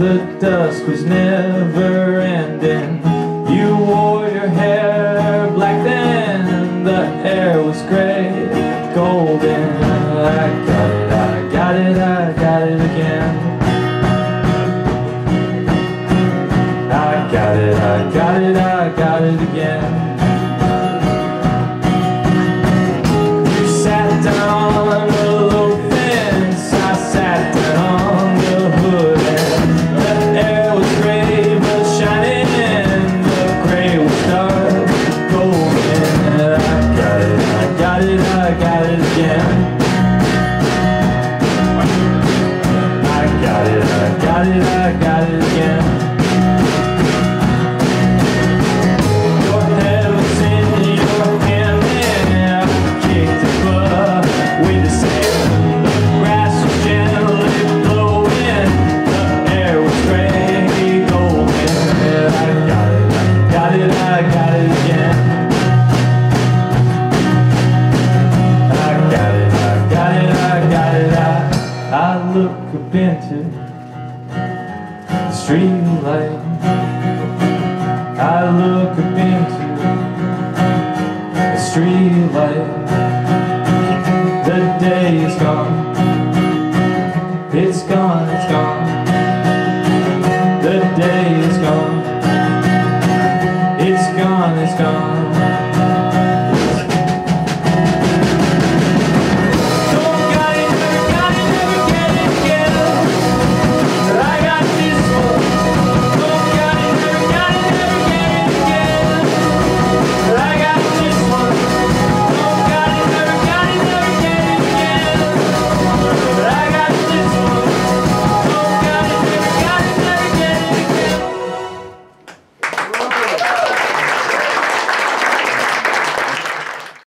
The dusk was never ending. You wore your hair black then. The air was gray, golden. I got it, I got it, I got it again. I got it, I got it, I got it again. You sat down on the low fence, I sat down on the hood, and the air was gray but shining. The gray was dark, golden. I got it, I got it, I got it again. I got it, I got it, I got it again. I look up into the street light. I look up into the street light. The day is gone. It's gone, it's gone. The day is gone. It's gone, it's gone.